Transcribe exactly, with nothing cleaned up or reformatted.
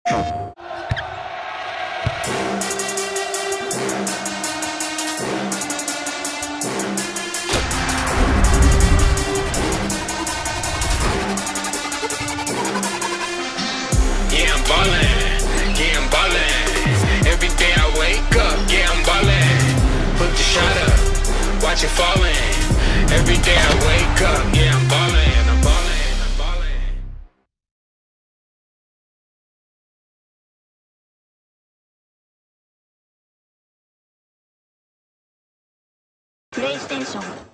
Yeah, I'm ballin', yeah, I'm ballin'. Every day I wake up, yeah, I'm ballin'. Put the shot up, watch it fallin'. Every day I wake up, yeah, I'm ballin', I'm ballin', I'm ballin'. PlayStation